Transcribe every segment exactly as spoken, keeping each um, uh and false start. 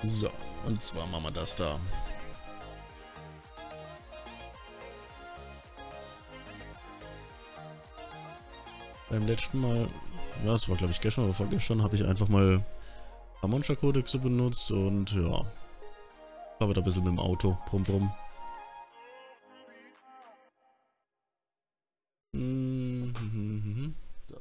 So, und zwar machen wir das da. Beim letzten Mal, ja, das war glaube ich gestern oder vorgestern, habe ich einfach mal Monster Codexe benutzt und ja, war wieder ein bisschen mit dem Auto, brumm brumm. Mhm. So.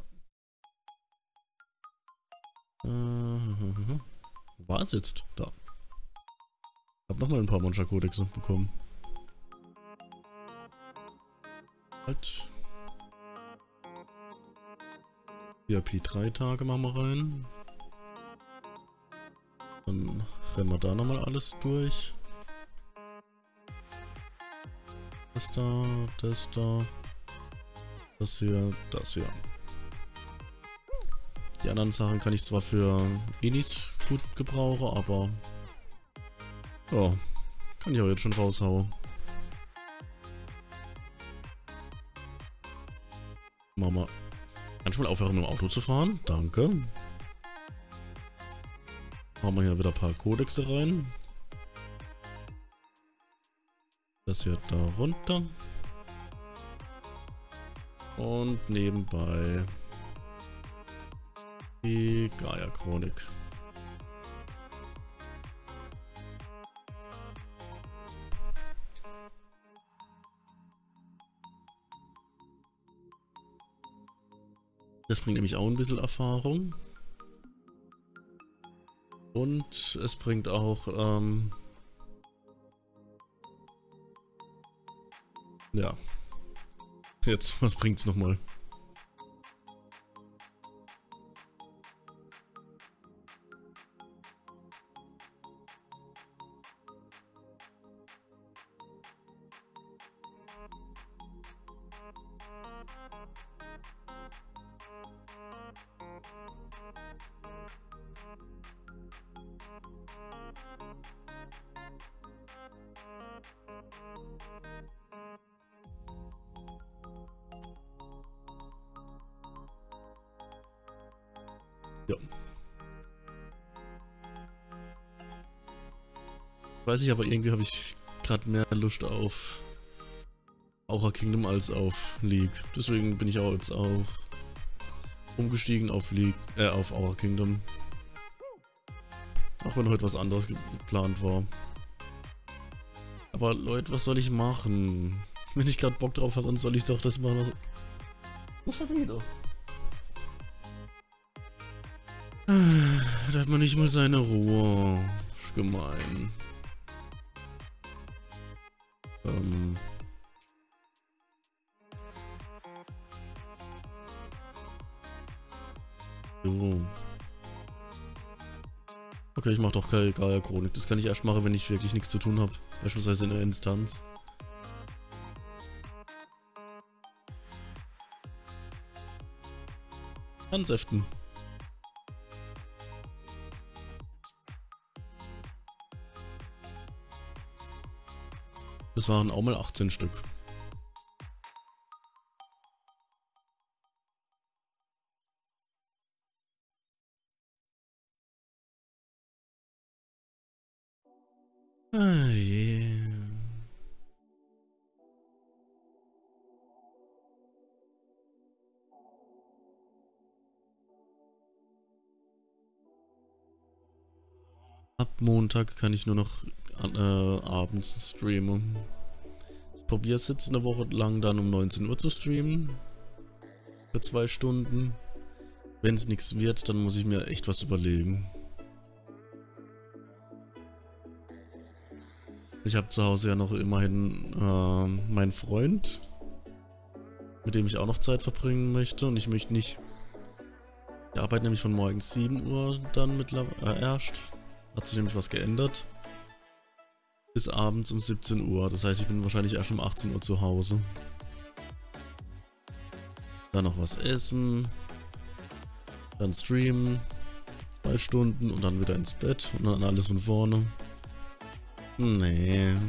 Mhm. Wo war es jetzt? Da. Hab nochmal ein paar Monster Codexe bekommen. Halt. V I P drei Tage machen wir rein. Dann rennen wir da nochmal alles durch. Das da, das da. Das hier, das hier. Die anderen Sachen kann ich zwar für Enis gut gebrauchen, aber ja, kann ich auch jetzt schon raushauen. Mama, kannst du mal aufhören mit dem Auto zu fahren? Danke. Machen wir hier wieder ein paar Codexe rein. Das hier da runter. Und nebenbei die Gaia-Chronik. Das bringt nämlich auch ein bisschen Erfahrung. Und es bringt auch, ähm, ja. Jetzt, was bringt's nochmal? Ja. Weiß ich, aber irgendwie habe ich gerade mehr Lust auf Aura Kingdom als auf League. Deswegen bin ich auch jetzt auch umgestiegen auf League, äh, auf Aura Kingdom. Auch wenn heute was anderes geplant war. Aber Leute, was soll ich machen? Wenn ich gerade Bock drauf habe, dann soll ich doch das machen. Was schon wieder? Da hat man nicht mal seine Ruhe. Ist gemein. Ähm. So. Okay, ich mach doch keine Gaia-Chronik. Das kann ich erst machen, wenn ich wirklich nichts zu tun habe. Beispielsweise in der Instanz. Ansäften. Das waren auch mal achtzehn Stück. Ah, yeah. Ab Montag kann ich nur noch äh, abends streamen. Ich probiere es jetzt eine Woche lang dann um neunzehn Uhr zu streamen. Für zwei Stunden. Wenn es nichts wird, dann muss ich mir echt was überlegen. Ich habe zu Hause ja noch immerhin äh, meinen Freund, mit dem ich auch noch Zeit verbringen möchte. Und ich möchte nicht... Ich arbeite nämlich von morgens sieben Uhr dann mittlerweile äh, erst. Hat sich nämlich was geändert. Bis abends um siebzehn Uhr. Das heißt, ich bin wahrscheinlich erst um achtzehn Uhr zu Hause. Dann noch was essen. Dann streamen. Zwei Stunden und dann wieder ins Bett. Und dann alles von vorne. Nee.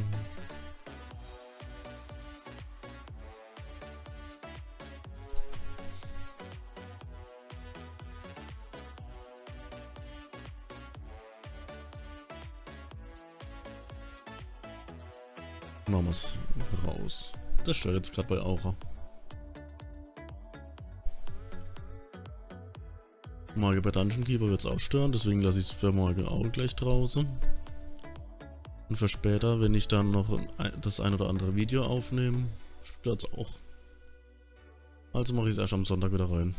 machen wir es raus. Das stört jetzt gerade bei Aura. Morgen bei Dungeon Keeper wird es auch stören, deswegen lasse ich es für morgen auch gleich draußen. Und für später, wenn ich dann noch das ein oder andere Video aufnehme, stört es auch. Also mache ich es erst am Sonntag wieder rein.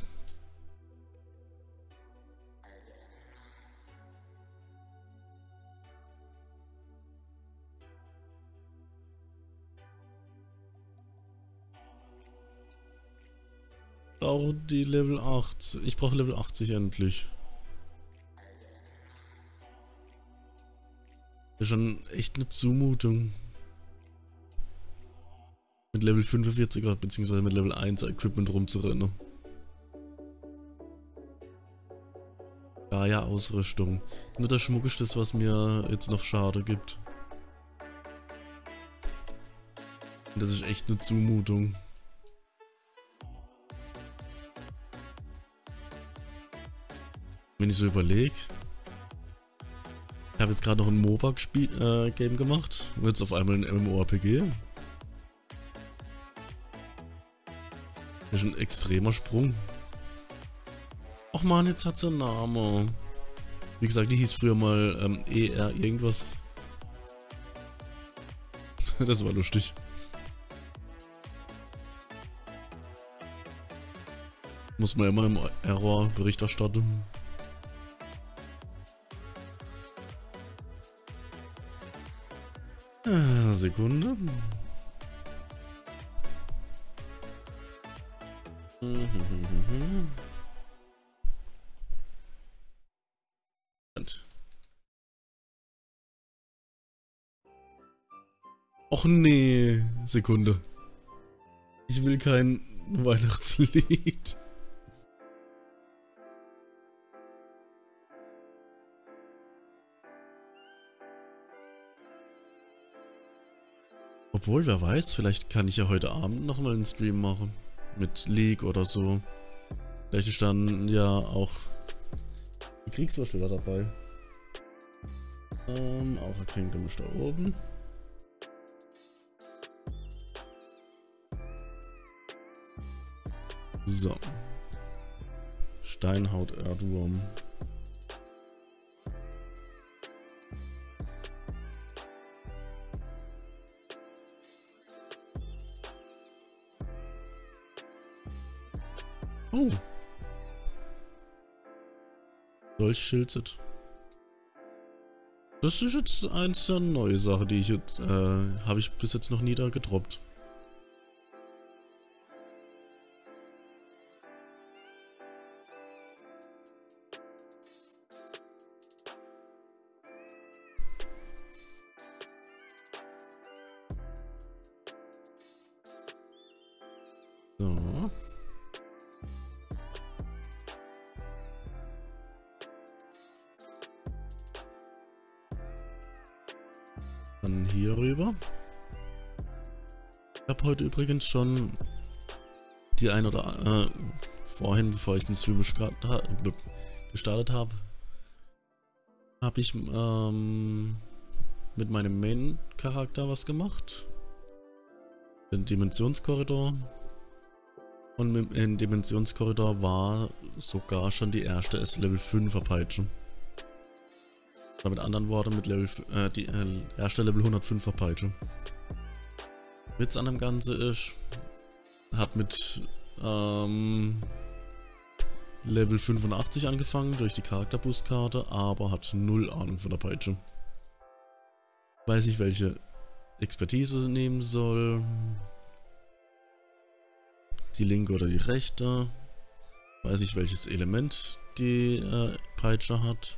Ich brauche die Level achtzig. Ich brauche Level achtzig endlich. Das ist schon echt eine Zumutung. Mit Level fünfundvierziger bzw. mit Level eins Equipment rumzurennen. Ja, ja, Ausrüstung. Nur der Schmuck ist das, was mir jetzt noch schade gibt. Und das ist echt eine Zumutung. Wenn ich so überlege, ich habe jetzt gerade noch ein MOBA-Game äh, gemacht und jetzt auf einmal ein MMORPG. Das ist ein extremer Sprung. Ach man, jetzt hat sie einen Namen. Wie gesagt, die hieß früher mal ähm, E R irgendwas. Das war lustig. Muss man immer im Error Bericht erstatten. Ah, Sekunde. Och nee, Sekunde. Ich will kein Weihnachtslied. Obwohl, wer weiß, vielleicht kann ich ja heute Abend nochmal einen Stream machen. Mit League oder so. Vielleicht ist dann ja auch die Kriegswurst wieder dabei. Ähm, auch ein Kingdom ist da oben. So. Steinhaut Erdwurm. Oh. Dolch schildet. Das ist jetzt eins der neue Sache, die ich jetzt, äh, habe ich bis jetzt noch nie da gedroppt. So. Dann hier rüber. Ich habe heute übrigens schon die ein oder äh, vorhin, bevor ich den Stream gestartet habe, habe ich ähm, mit meinem Main-Charakter was gemacht. Den Dimensionskorridor. Und im Dimensionskorridor war sogar schon die erste S-Level fünfer Peitsche. Oder mit anderen Worten, mit Level, äh, die äh, erste Level hundertfünfer Peitsche. Witz an dem Ganze ist, hat mit ähm, Level fünfundachtzig angefangen durch die Charakterboost-Karte, aber hat null Ahnung von der Peitsche. Weiß nicht, welche Expertise nehmen soll. Die linke oder die rechte. Weiß nicht, welches Element die äh, Peitsche hat.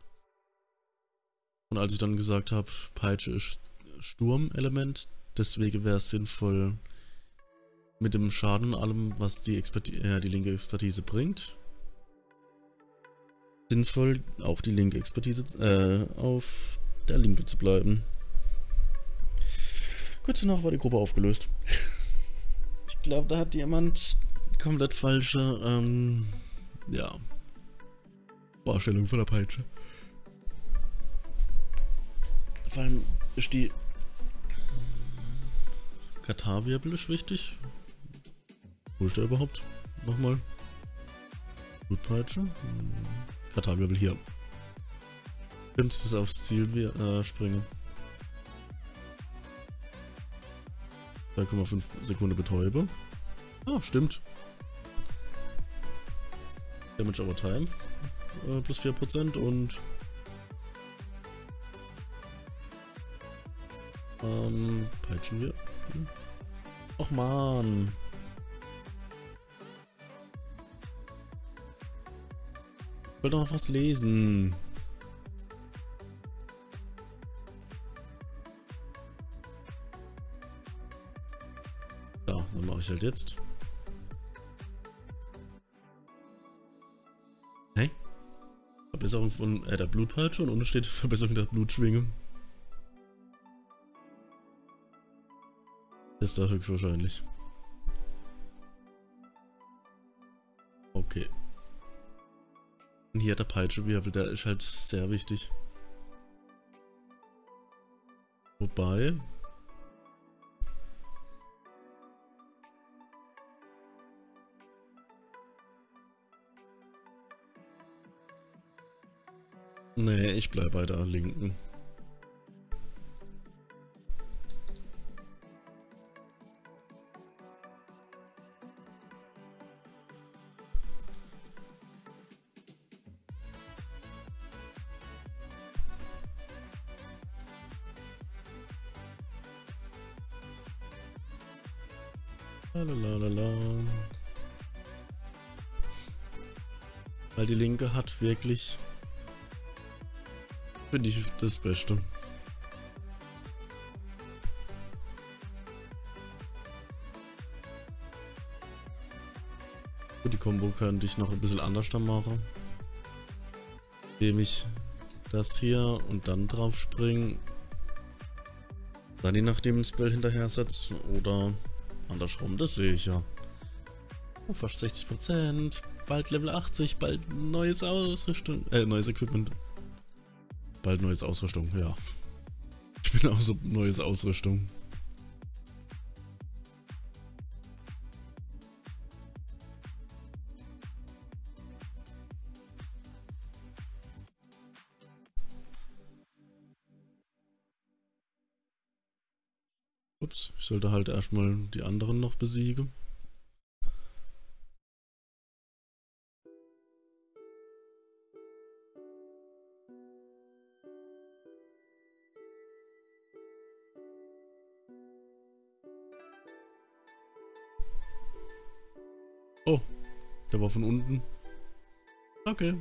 Und als ich dann gesagt habe, Peitsche ist Sturmelement, deswegen wäre es sinnvoll, mit dem Schaden und allem, was die, Experti äh, die linke Expertise bringt, sinnvoll auch die linke Expertise äh, auf der linke zu bleiben. Kurz danach war die Gruppe aufgelöst. Ich glaube, da hat jemand komplett falsche, ähm, ja, Vorstellung von der Peitsche. Vor allem ist die Katarwirbel ist wichtig. Wo ist der überhaupt? Nochmal. Blutpeitsche. Katarwirbel hier. Stimmt, das aufs Ziel äh, springen. zwei Komma fünf Sekunden Betäube. Ah, stimmt. Damage over Time. Äh, plus vier Prozent und Ähm, peitschen wir. Och man. Ich wollte noch was lesen. Ja, dann mache ich halt jetzt. Hey? Verbesserung von äh, der Blutpeitsche und unten steht Verbesserung der Blutschwinge. Ist da höchstwahrscheinlich. Okay. Und hier der Peitschewirbel, der ist halt sehr wichtig. Wobei... Nee, ich bleib bei der linken. Lalalala. Weil die linke hat wirklich, finde ich, das Beste. Gut, die Combo könnte ich noch ein bisschen anders dann machen. Indem ich das hier und dann drauf springen. Dann je nachdem ein Spell hinterher setzt oder andersrum, das sehe ich ja. Oh, fast sechzig Prozent, bald Level achtzig, bald neues Ausrüstung, äh, neues Equipment. Bald neues Ausrüstung, ja. Ich bin auch so neues Ausrüstung. Ups, ich sollte halt erstmal die anderen noch besiegen. Oh, der war von unten. Okay.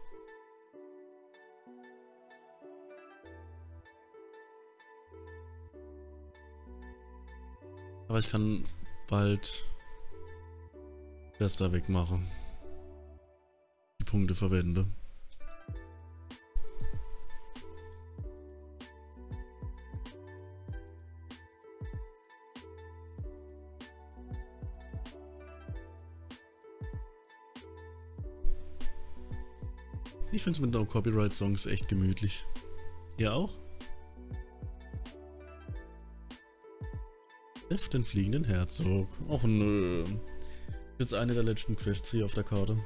Aber ich kann bald das da wegmachen. Die Punkte verwende. Ich finde es mit No Copyright Songs echt gemütlich. Ihr auch? Treff den fliegenden Herzog. Och nö. Das ist jetzt eine der letzten Quests hier auf der Karte.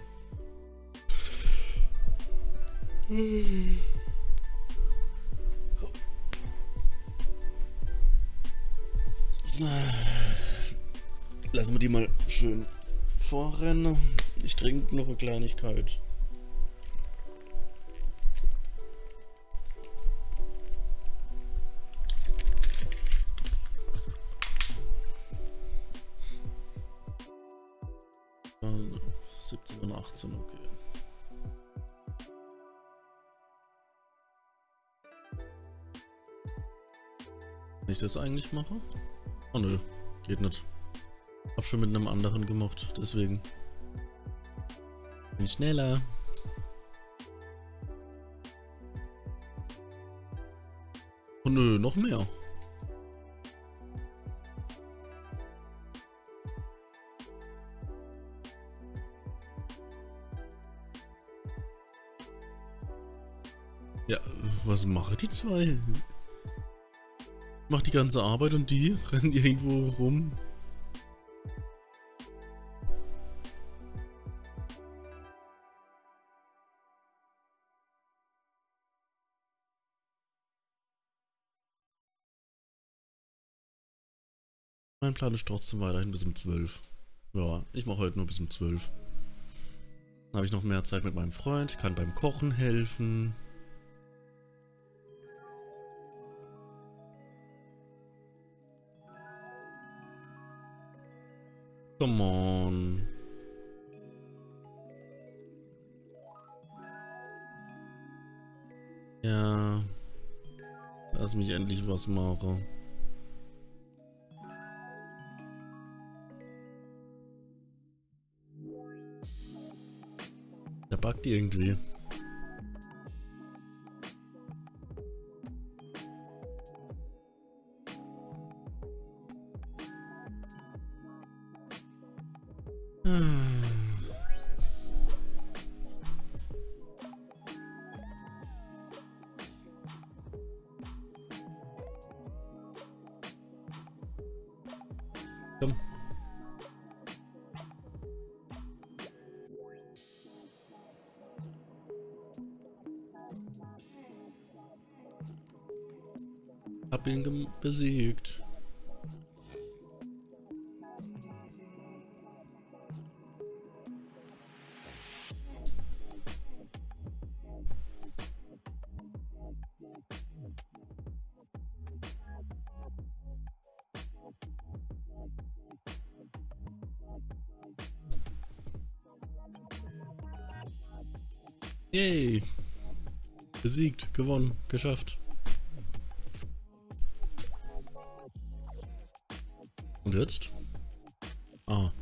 So. Lassen wir die mal schön vorrennen. Ich trinke noch eine Kleinigkeit. siebzehn und achtzehn, okay. Wenn ich das eigentlich mache? Oh nö, geht nicht. Hab schon mit einem anderen gemacht, deswegen. Bin schneller. Oh nö, noch mehr. Ja, was machen die zwei? Macht die ganze Arbeit und die rennen irgendwo rum. Mein Plan ist trotzdem weiterhin bis um zwölf. Ja, ich mache heute nur bis um zwölf. Dann habe ich noch mehr Zeit mit meinem Freund, kann beim Kochen helfen. Come on. Ja. Lass mich endlich was machen. Der buggt irgendwie. Komm. Hab ihn besiegt. Yay! Besiegt, gewonnen, geschafft. Und jetzt? Ah.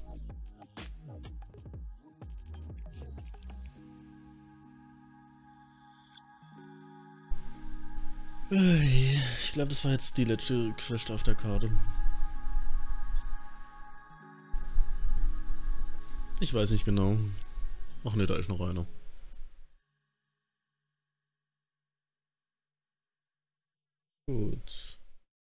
Ich glaube, das war jetzt die letzte Quest auf der Karte. Ich weiß nicht genau. Ach ne, da ist noch einer. Gut.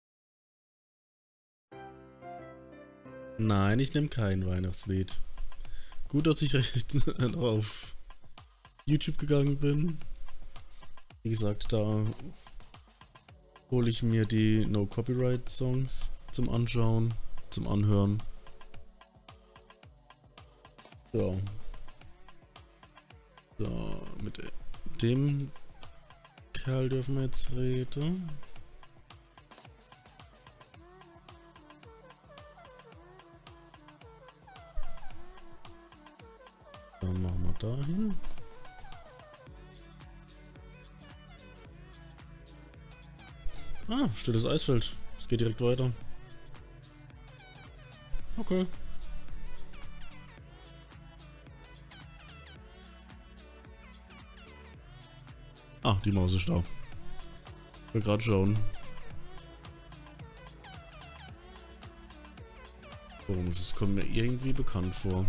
Nein, ich nehme kein Weihnachtslied. Gut, dass ich recht auf YouTube gegangen bin. Wie gesagt, da hole ich mir die No-Copyright-Songs zum Anschauen, zum Anhören. So. So, mit dem Kerl dürfen wir jetzt reden. Dann machen wir dahin. Ah, stilles Eisfeld. Es geht direkt weiter. Okay. Ah, die Maus ist da. Ich will gerade schauen. Komisch, das kommt mir irgendwie bekannt vor.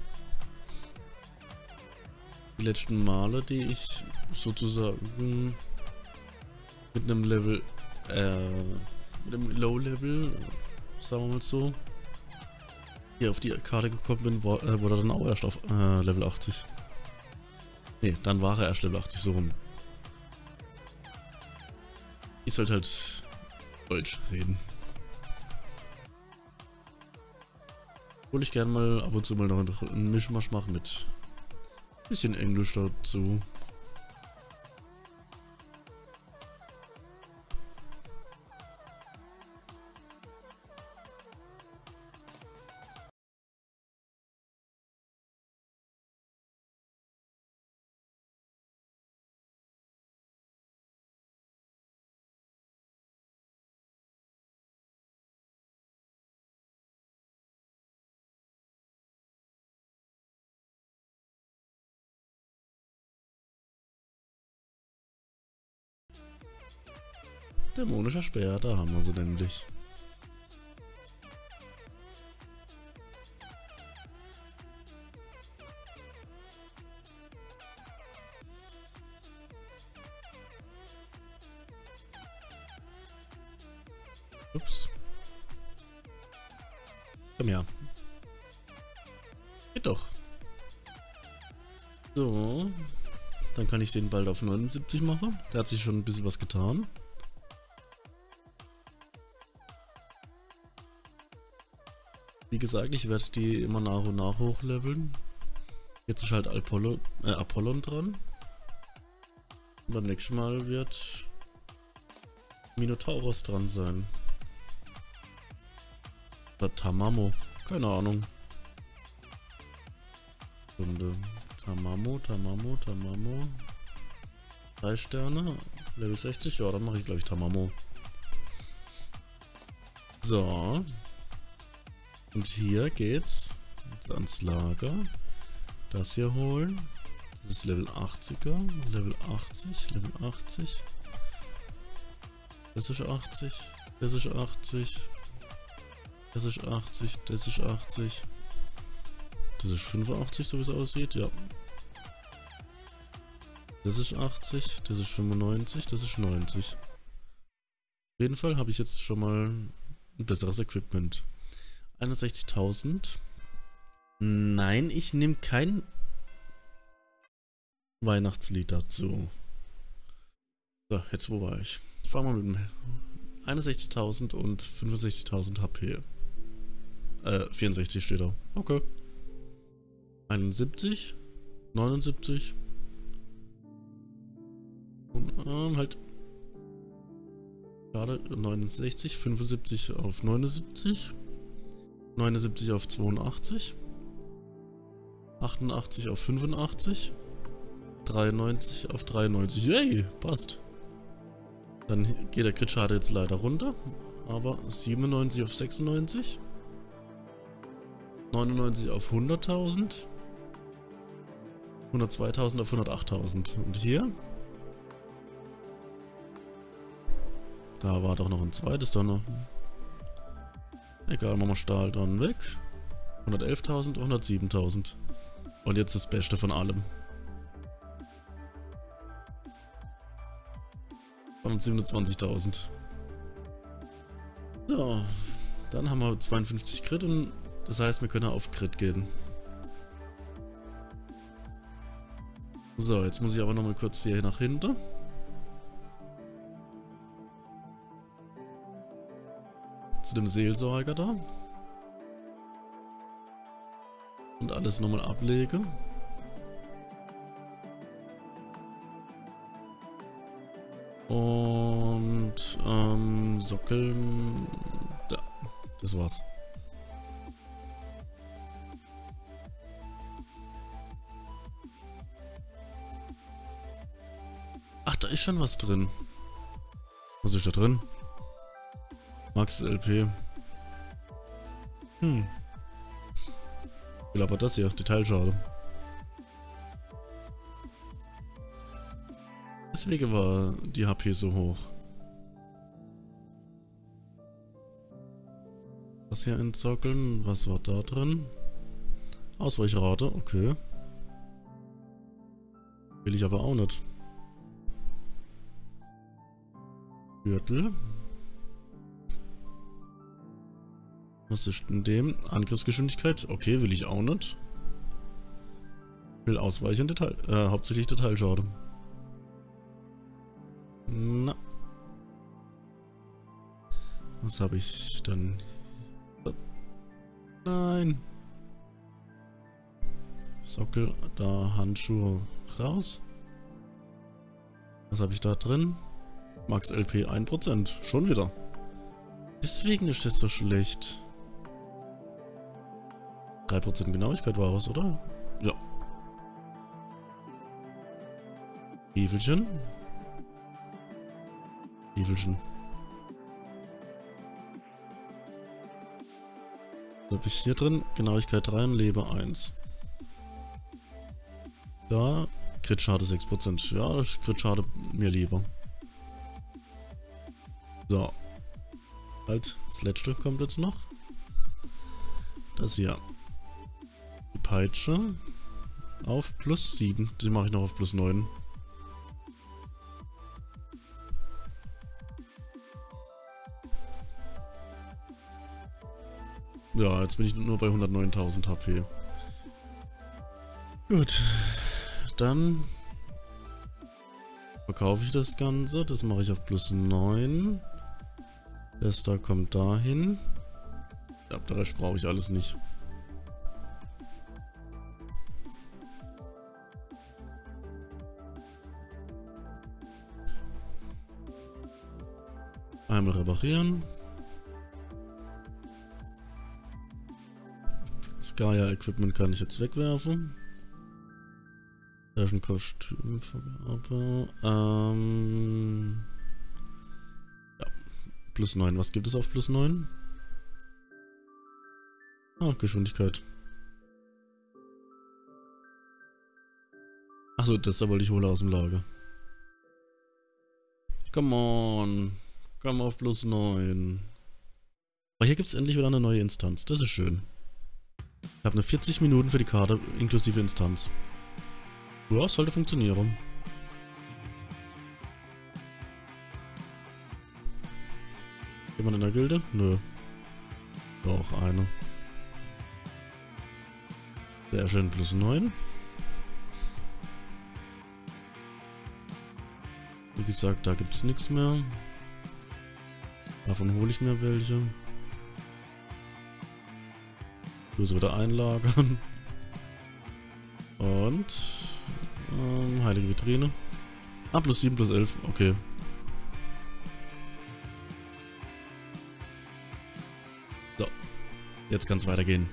Die letzten Male, die ich sozusagen mit einem Level, äh, mit einem Low-Level, sagen wir mal so, hier auf die Karte gekommen bin, war, äh, wurde er dann auch erst auf äh, Level achtzig. Ne, dann war er erst Level achtzig, so rum. Ich sollte halt Deutsch reden. Obwohl ich gerne mal ab und zu mal noch einen Mischmasch machen mit bisschen Englisch dazu. Dämonischer Speer, da haben wir sie nämlich. Ups. Komm her. Geht doch. So. Dann kann ich den bald auf neunundsiebzig machen. Da hat sich schon ein bisschen was getan. Wie gesagt, ich werde die immer nach und nach hochleveln. Jetzt ist halt Apollo, äh, Apollon dran. Und beim nächsten Mal wird Minotauros dran sein. Oder Tamamo. Keine Ahnung. Stunde. Tamamo, Tamamo, Tamamo. Drei Sterne. Level sechzig. Ja, dann mache ich glaube ich Tamamo. So. Und hier geht's ans Lager. Das hier holen. Das ist Level achtziger. Level achtzig. Level achtzig. Das ist achtzig. Das ist achtzig. Das ist achtzig. Das ist achtzig. Das ist fünfundachtzig, so wie es aussieht. Ja. Das ist achtzig. Das ist fünfundneunzig. Das ist neunzig. Auf jeden Fall habe ich jetzt schon mal ein besseres Equipment. einundsechzigtausend. Nein, ich nehme kein Weihnachtslied dazu. So, jetzt wo war ich? Ich fange mal mit dem einundsechzigtausend und fünfundsechzigtausend H P. Äh, vierundsechzig steht da. Okay. einundsiebzig. neunundsiebzig. Und ähm, halt. Gerade neunundsechzig. fünfundsiebzig auf neunundsiebzig. neunundsiebzig auf zweiundachtzig. achtundachtzig auf fünfundachtzig. dreiundneunzig auf dreiundneunzig. Yay, passt. Dann geht der Crit-Schade jetzt leider runter. Aber siebenundneunzig auf sechsundneunzig. neunundneunzig auf hunderttausend. hundertzweitausend auf hundertachttausend. Und hier? Da war doch noch ein zweites dann noch. Egal, machen wir Stahl dann weg. hundertelftausend, hundertsiebentausend. Und jetzt das Beste von allem. hundertsiebenundzwanzigtausend. So, dann haben wir zweiundfünfzig Crit und das heißt, wir können auf Crit gehen. So, jetzt muss ich aber nochmal kurz hier nach hinten. Zu dem Seelsorger da. Und alles nochmal ablege. Und ähm, Sockeln. Da, das war's. Ach, da ist schon was drin. Was ist da drin? Max L P. Hm. Ich will aber das hier, Detailschade. Deswegen war die H P so hoch. Das hier entzockeln, was war da drin? Ausweichrate, okay. Will ich aber auch nicht. Gürtel. Was ist denn dem? Angriffsgeschwindigkeit? Okay, will ich auch nicht. Will ausweichen, Detail, äh, hauptsächlich Detailschade. Na. Was habe ich dann? Nein. Sockel, da Handschuhe raus. Was habe ich da drin? Max L P ein Prozent. Schon wieder. Deswegen ist das so schlecht. drei Prozent Genauigkeit war es, oder? Ja. Evelchen. Evelchen. Was habe ich hier drin? Genauigkeit drei und Leber eins. Da, Crit-Schade sechs Prozent. Ja, das ist Crit-Schade mir lieber. So. Halt, das letzte kommt jetzt noch. Das hier. Die Peitsche. Auf plus sieben. Die mache ich noch auf plus neun. Ja, jetzt bin ich nur bei hundertneuntausend H P. Gut. Dann verkaufe ich das Ganze. Das mache ich auf plus neun. Das da kommt dahin. Ja, der Rest brauche ich alles nicht. Einmal reparieren. Das Gaia-Equipment kann ich jetzt wegwerfen. Da ist ein Kostümvergabe. Ähm, ja, plus neun. Was gibt es auf plus neun? Ah, Geschwindigkeit. Achso, das da wollte ich holen aus dem Lager. Come on. Komm auf plus neun. Aber hier gibt es endlich wieder eine neue Instanz. Das ist schön. Ich habe eine vierzig Minuten für die Karte inklusive Instanz. Ja, sollte funktionieren. Jemand in der Gilde? Nö. Doch, eine. Sehr schön, plus neun. Wie gesagt, da gibt es nichts mehr. Davon hole ich mir welche. Bloß wieder einlagern. Und ähm, heilige Vitrine. Ah, plus sieben, plus elf. Okay. So. Jetzt kann es weitergehen.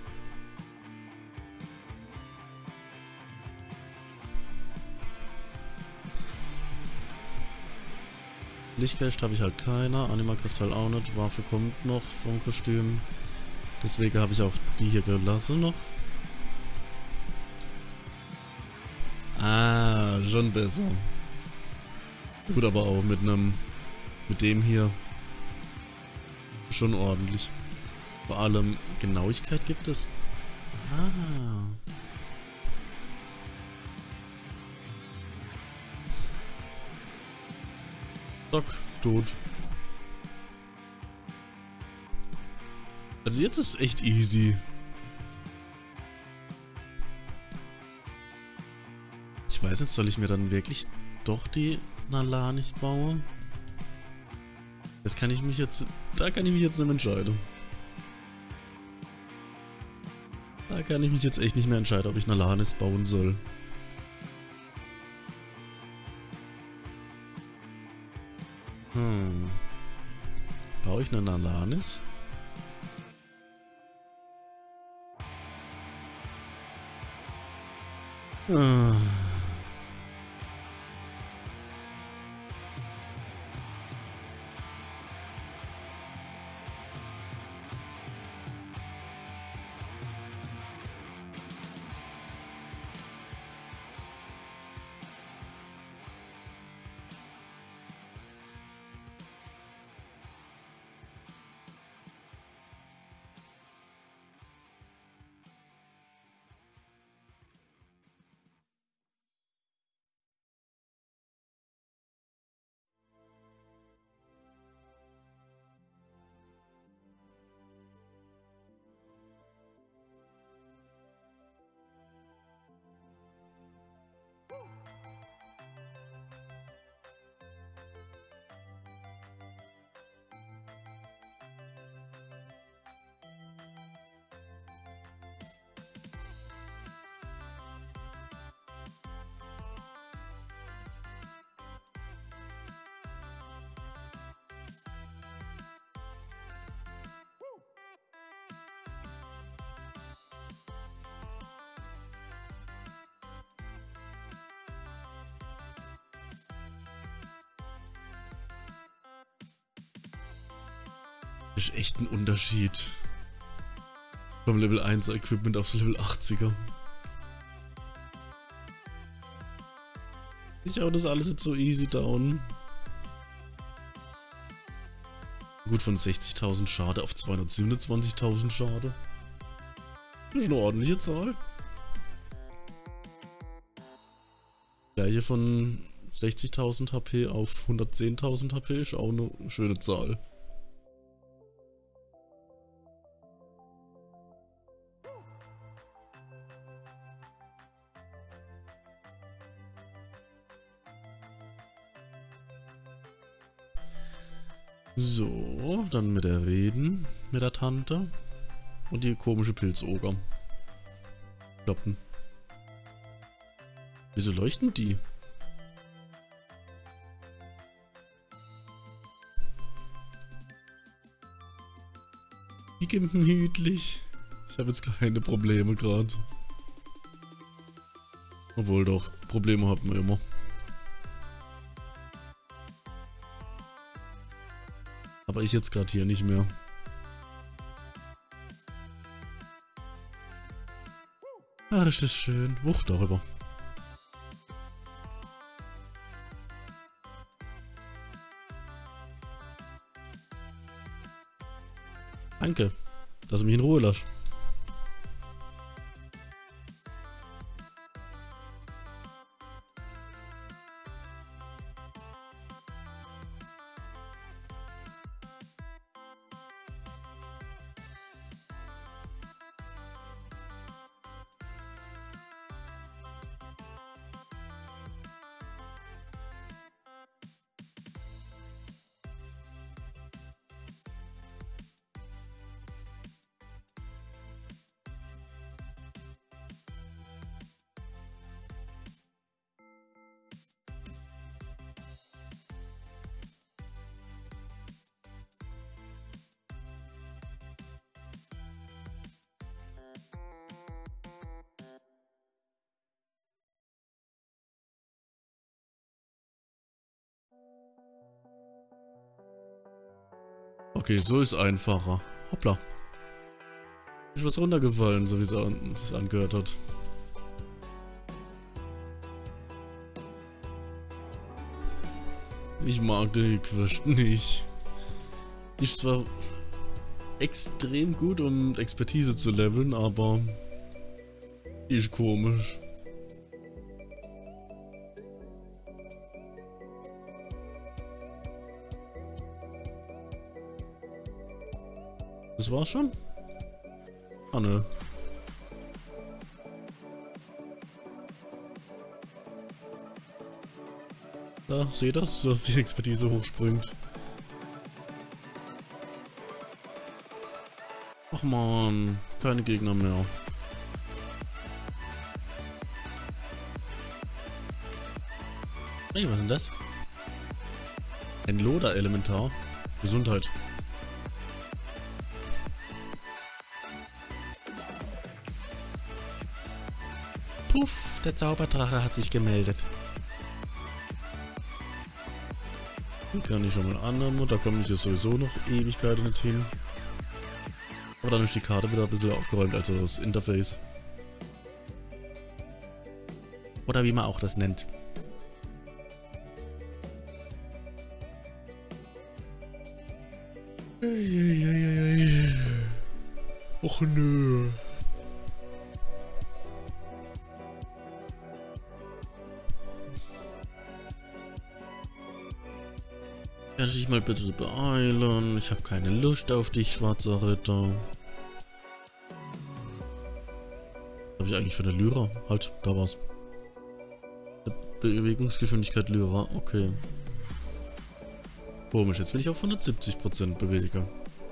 Lichtgeist habe ich halt keiner. Animakristall auch nicht. Waffe kommt noch vom Kostüm. Deswegen habe ich auch die hier gelassen noch. Ah, schon besser. Gut, aber auch mit einem, mit dem hier schon ordentlich. Vor allem Genauigkeit gibt es. Ah. Zack, tot. Also jetzt ist es echt easy. Ich weiß nicht, soll ich mir dann wirklich doch die Nalanis bauen? Das kann ich mich jetzt... Da kann ich mich jetzt nicht mehr entscheiden. Da kann ich mich jetzt echt nicht mehr entscheiden, ob ich Nalanis bauen soll. Hm. Baue ich eine Nalanis? Ah. Das ist echt ein Unterschied. Vom Level eins Equipment aufs Level achtziger. Ich hau das alles jetzt so easy down. Gut, von sechzigtausend Schade auf zweihundertsiebenundzwanzigtausend Schade. Das ist eine ordentliche Zahl. Gleiche von sechzigtausend H P auf hundertzehntausend H P ist auch eine schöne Zahl. So, dann mit der reden, mit der Tante. Und die komische Pilzoger. Kloppen. Wieso leuchten die? Wie gemütlich. Ich habe jetzt keine Probleme gerade. Obwohl doch, Probleme hat man immer. Aber ich jetzt gerade hier nicht mehr. Ach, ist das schön. Wuch darüber. Danke, dass du mich in Ruhe lässt. Okay, so ist einfacher. Hoppla. Ist was runtergefallen, so wie es an, sich angehört hat. Ich mag die Quest nicht. Die ist zwar extrem gut, um Expertise zu leveln, aber die ist komisch. Das war's schon? Ah, ne. Da, seht das, dass die Expertise hochspringt. Ach man, keine Gegner mehr. Hey, was ist denn das? Ein Loda-Elementar. Gesundheit. Puff, der Zauberdrache hat sich gemeldet. Hier kann ich schon mal annehmen, da komme ich ja sowieso noch Ewigkeiten nicht hin. Aber dann ist die Karte wieder ein bisschen aufgeräumt, also das Interface. Oder wie man auch das nennt. Och nö. Kann ich dich mal bitte beeilen? Ich habe keine Lust auf dich, schwarzer Ritter. Was habe ich eigentlich für eine Lyra? Halt, da war's. Bewegungsgeschwindigkeit Lyra, okay. Komisch, jetzt will ich auf hundertsiebzig Prozent bewegen.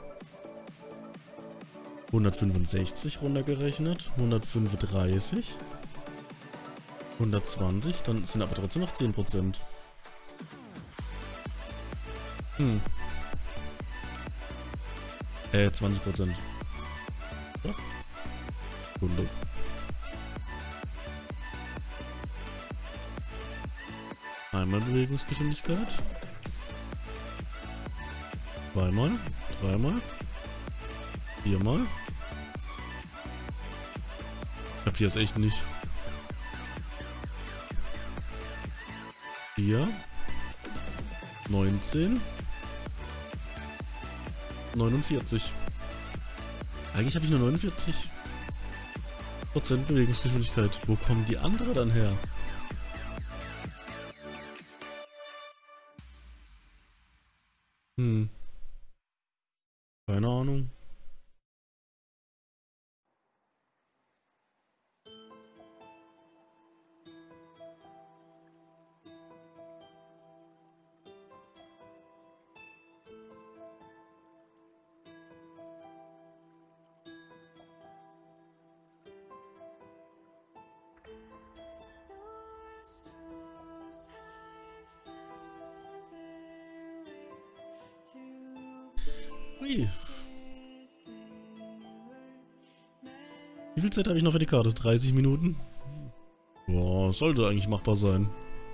hundertfünfundsechzig runtergerechnet, hundertfünfunddreißig, hundertzwanzig, dann sind aber trotzdem noch zehn Prozent. Hm. Äh, zwanzig Prozent. Ja. hundert. Einmal Bewegungsgeschwindigkeit. Zweimal. Dreimal. Viermal. Ich hab hier es echt nicht. Vier. neunzehn. neunundvierzig. Eigentlich habe ich nur neunundvierzig Prozent Bewegungsgeschwindigkeit. Wo kommen die andere dann her? Hm. Keine Ahnung. Ui. Wie viel Zeit habe ich noch für die Karte? dreißig Minuten? Boah, sollte eigentlich machbar sein.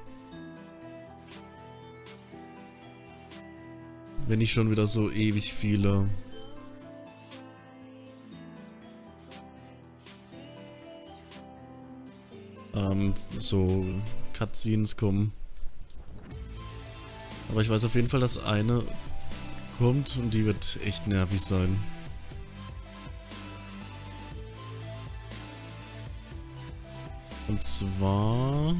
Wenn nicht schon wieder so ewig viele ähm, so Cutscenes kommen. Aber ich weiß auf jeden Fall, dass eine kommt und die wird echt nervig sein. Und zwar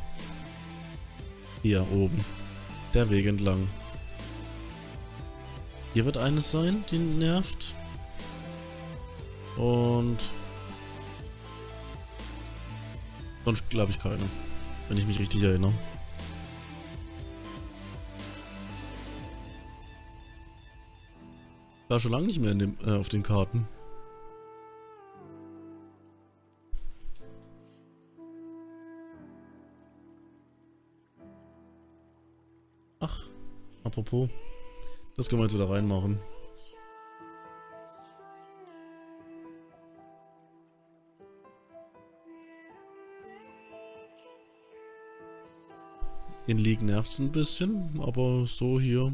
hier oben. Der Weg entlang. Hier wird eines sein, die nervt. Und sonst glaube ich keine. Wenn ich mich richtig erinnere. War schon lange nicht mehr in dem, äh, auf den Karten. Ach, apropos. Das können wir jetzt wieder reinmachen. In League nervt es ein bisschen, aber so hier.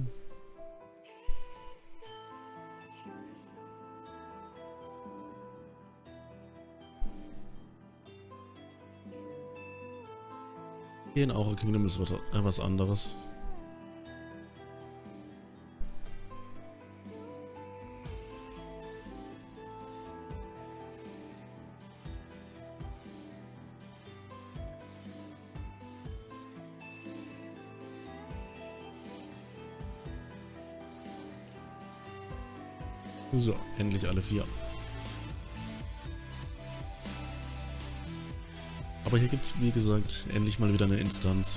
Hier in Aura Kingdom ist was, äh, was anderes. So, endlich alle vier. Aber hier gibt es, wie gesagt, endlich mal wieder eine Instanz.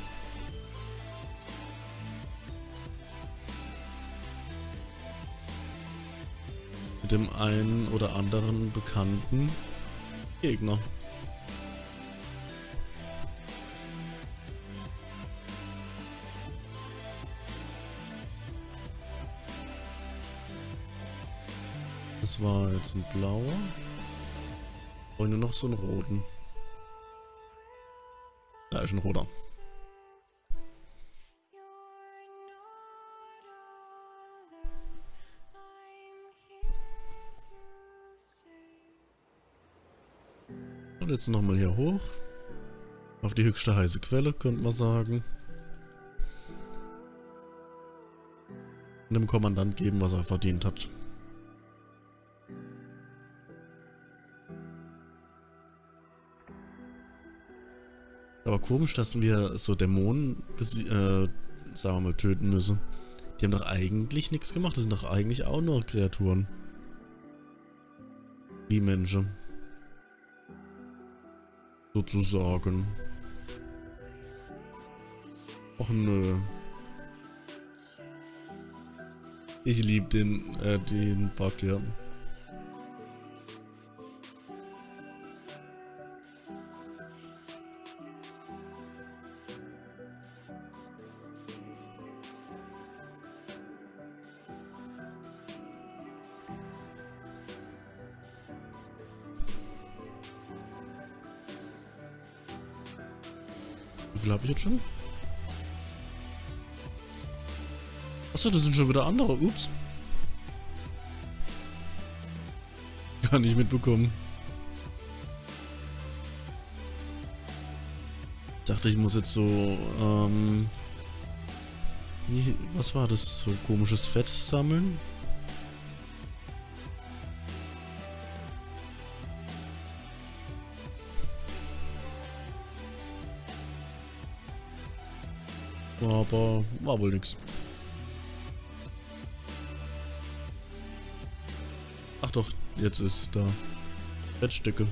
Mit dem einen oder anderen bekannten Gegner. Das war jetzt ein blauer. Und nur noch so einen roten. Da ist ein roter. Und jetzt nochmal hier hoch. Auf die höchste heiße Quelle, könnte man sagen. Und dem Kommandant geben, was er verdient hat. Aber komisch, dass wir so Dämonen, äh, sagen wir mal, töten müssen. Die haben doch eigentlich nichts gemacht. Das sind doch eigentlich auch nur Kreaturen. Wie Menschen. Sozusagen. Och nö. Ich liebe den, äh, den Bug, ja. Wie viel habe ich jetzt schon? Achso, das sind schon wieder andere. Ups. Gar nicht mitbekommen. Ich dachte, ich muss jetzt so, ähm... Wie, was war das? So komisches Fett sammeln? Aber war wohl nix. Ach doch, jetzt ist da. Fettstücke.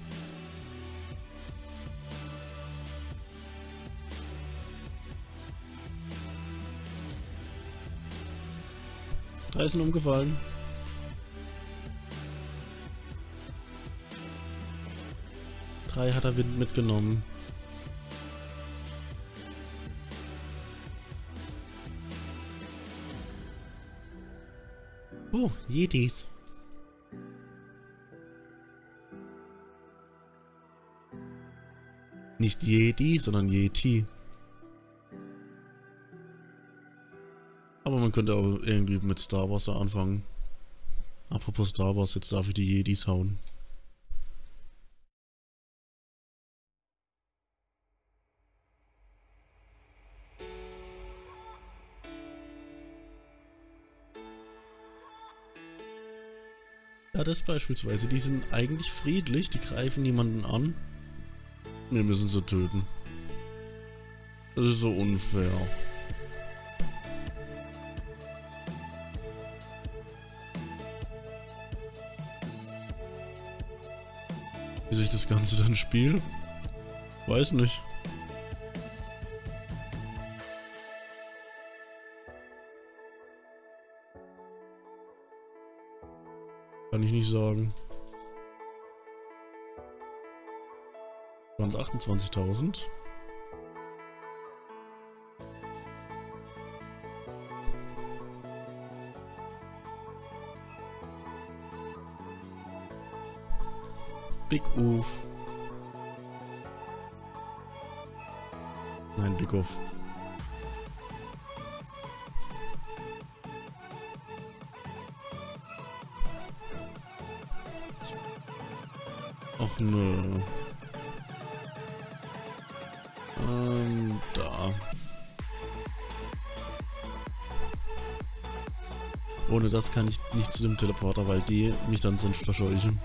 Drei sind umgefallen. Drei hat er Wind mitgenommen. Oh, Oh, Yetis. Nicht Jedi, sondern Yeti. Aber man könnte auch irgendwie mit Star Wars da anfangen. Apropos Star Wars, jetzt darf ich die Jedis hauen. Ja, das beispielsweise. Die sind eigentlich friedlich, die greifen niemanden an. Wir müssen sie töten. Das ist so unfair. Wie sich das Ganze dann spielt? Weiß nicht. Kann ich nicht sagen. achtundzwanzigtausend. Big Oof. Nein, Big Oof. Ach nö. Ähm, da. Ohne das kann ich nicht zu dem Teleporter, weil die mich dann sonst verscheuchen.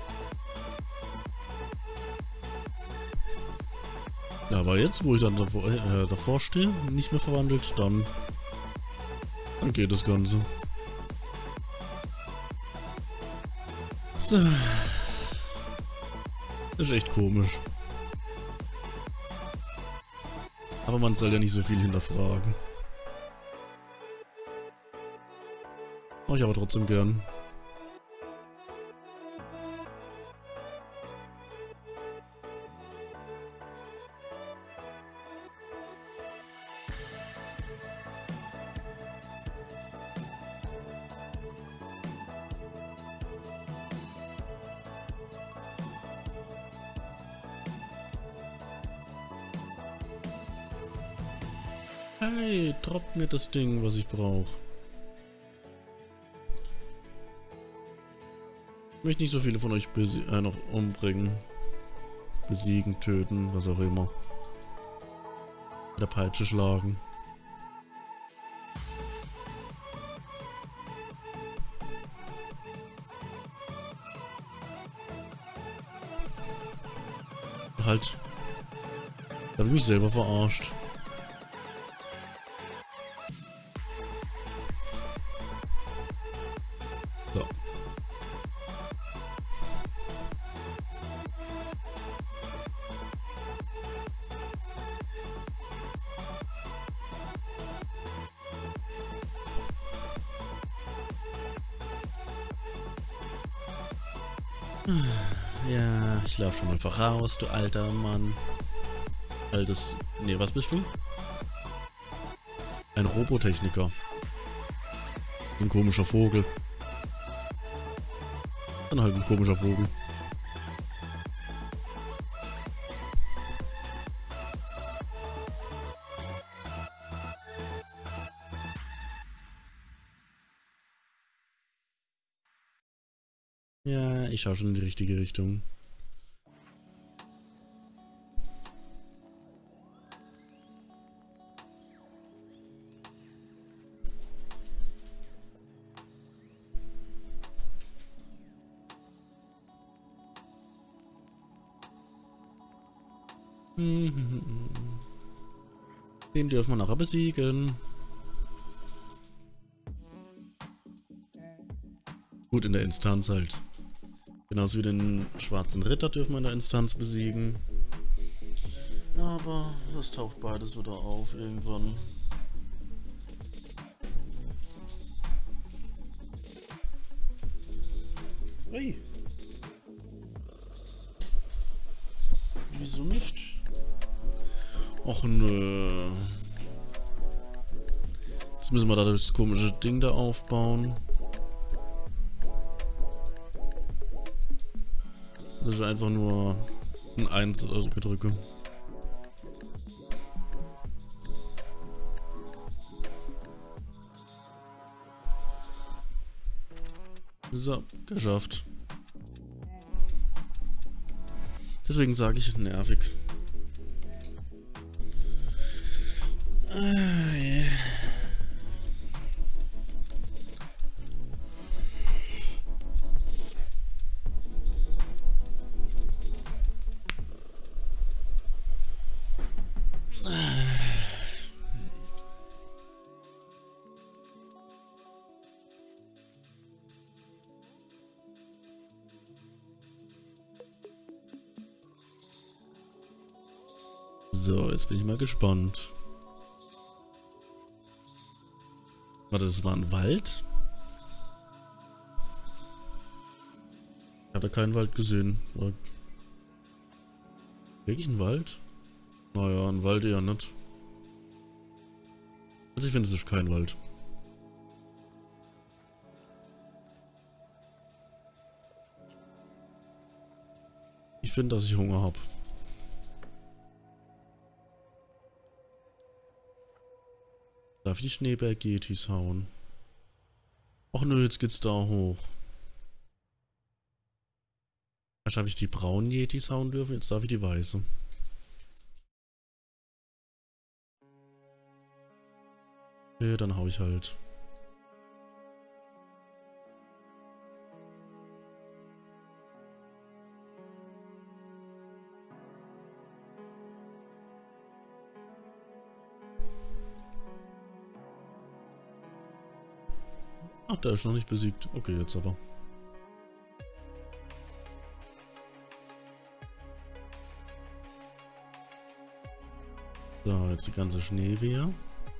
Ja, aber jetzt, wo ich dann davor, äh, davor stehe, nicht mehr verwandelt, dann, dann geht das Ganze. So. Das ist echt komisch. Aber man soll ja nicht so viel hinterfragen. Mach ich aber trotzdem gern. Hey, droppt mir das Ding, was ich brauche. Ich möchte nicht so viele von euch äh, noch umbringen. Besiegen, töten, was auch immer. Mit der Peitsche schlagen. Halt. Da habe ich mich selber verarscht. So. Ja, ich lauf schon einfach raus, du alter Mann. Altes... Nee, was bist du? Ein Robotechniker. Ein komischer Vogel. Dann halt ein komischer Vogel. Ja, ich schaue schon in die richtige Richtung. Den dürfen wir nachher besiegen. Gut, in der Instanz halt. Genauso wie den schwarzen Ritter dürfen wir in der Instanz besiegen. Aber das taucht beides wieder auf irgendwann. Hey. Wieso nicht? Och nö. Jetzt müssen wir da das komische Ding da aufbauen. dass ich einfach nur ein eins drücke. So, geschafft. Deswegen sage ich nervig. Ah, yeah. So, jetzt bin ich mal gespannt. Warte, das war ein Wald? Ich habe keinen Wald gesehen. War wirklich ein Wald? Naja, ein Wald eher nicht. Also ich finde, es ist kein Wald. Ich finde, dass ich Hunger habe. Darf ich die Schneeberg-Yetis hauen? Och nö, jetzt geht's da hoch. Erst habe ich die braunen Yetis hauen dürfen, jetzt darf ich die weiße. Okay, dann hau ich halt. Ach, der ist noch nicht besiegt. Okay, jetzt aber. So, jetzt die ganze Schneewehr.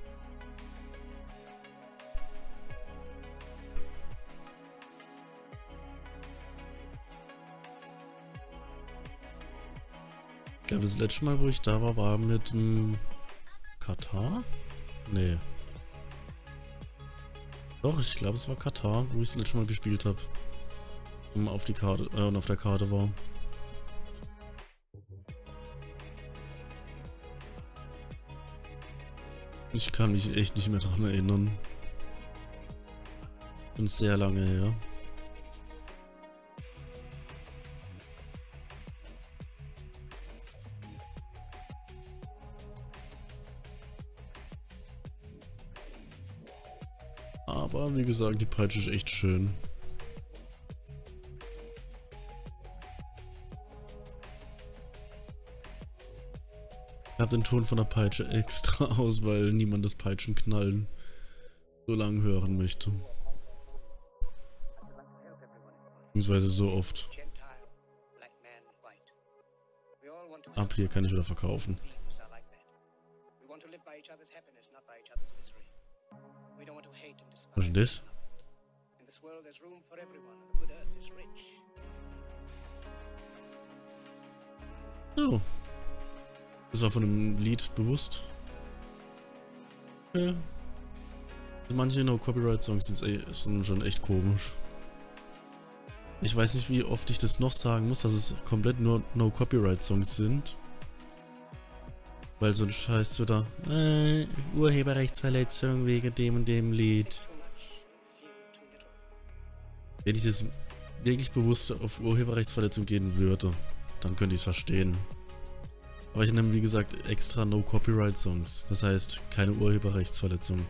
Ich glaube, das letzte Mal, wo ich da war, war mit dem Katar? Nee. Doch, ich glaube, es war Katar, wo ich das letzte Mal gespielt habe. Und auf die Karte, äh, und auf der Karte war. Ich kann mich echt nicht mehr daran erinnern. Bin sehr lange her. Aber wie gesagt, die Peitsche ist echt schön. Ich habe den Ton von der Peitsche extra aus, weil niemand das Peitschenknallen so lang hören möchte. Beziehungsweise so oft. Ab hier kann ich wieder verkaufen. Was ist das? Oh. Das war von dem Lied bewusst. Ja. Manche No-Copyright-Songs sind schon echt komisch. Ich weiß nicht, wie oft ich das noch sagen muss, dass es komplett nur No-Copyright-Songs sind. Weil sonst heißt es wieder, äh, Urheberrechtsverletzung wegen dem und dem Lied. Wenn ich das wirklich bewusst auf Urheberrechtsverletzung gehen würde, dann könnte ich es verstehen. Aber ich nehme, wie gesagt, extra No-Copyright-Songs. Das heißt, keine Urheberrechtsverletzung.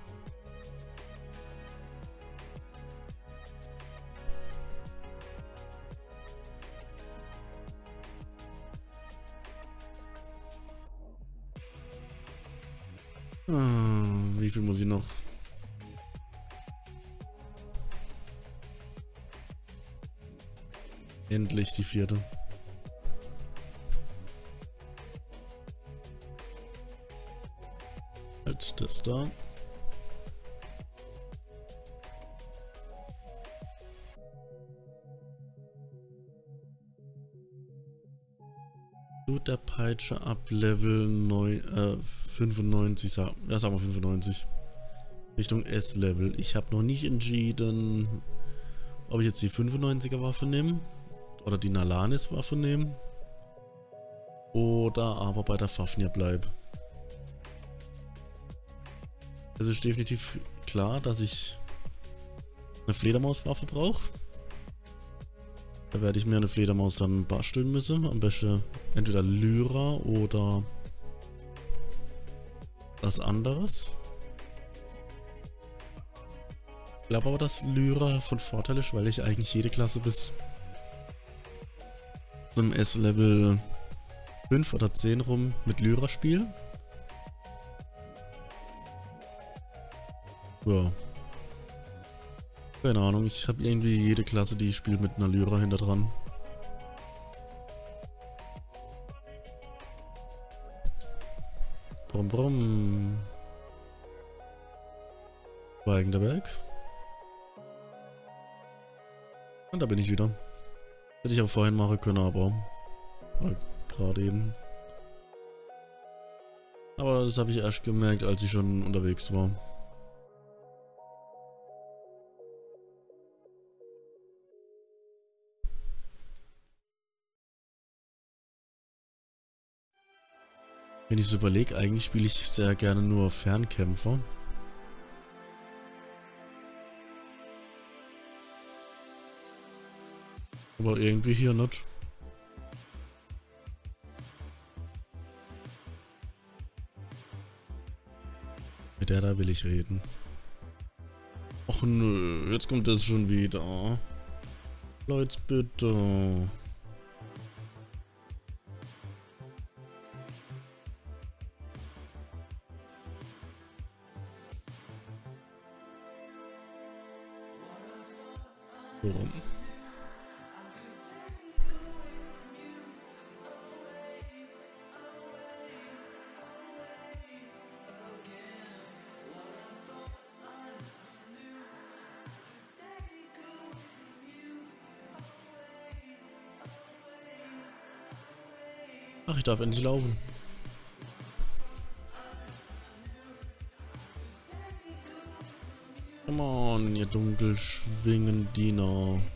Ah, wie viel muss ich noch? Endlich die vierte. Halt das da. Tut der Peitsche ab Level neun, äh, fünfundneunzig, sag, ja, sagen wir fünfundneunzig. Richtung S-Level. Ich habe noch nicht entschieden, ob ich jetzt die fünfundneunziger Waffe nehme oder die Nalanis-Waffe nehmen. Oder aber bei der Fafnir bleibe. Es ist definitiv klar, dass ich eine Fledermauswaffe brauche. Da werde ich mir eine Fledermaus dann basteln müssen. Am besten entweder Lyra oder was anderes. Ich glaube aber, dass Lyra von Vorteil ist, weil ich eigentlich jede Klasse bis zum S-Level fünf oder zehn rum mit Lyra spiele. Ja. Keine Ahnung, ich habe irgendwie jede Klasse, die ich spiele, mit einer Lyra hinter dran. Brumm, brumm. Schweigender Berg. Und da bin ich wieder. Hätte ich auch vorhin machen können, aber gerade eben. Aber das habe ich erst gemerkt, als ich schon unterwegs war. Wenn ich so überlege, eigentlich spiele ich sehr gerne nur Fernkämpfer. Aber irgendwie hier nicht. Mit der da will ich reden. Och nö, jetzt kommt das schon wieder. Leute, bitte. Warum? Ach, ich darf endlich laufen. Come on, ihr Dunkelschwingendiener.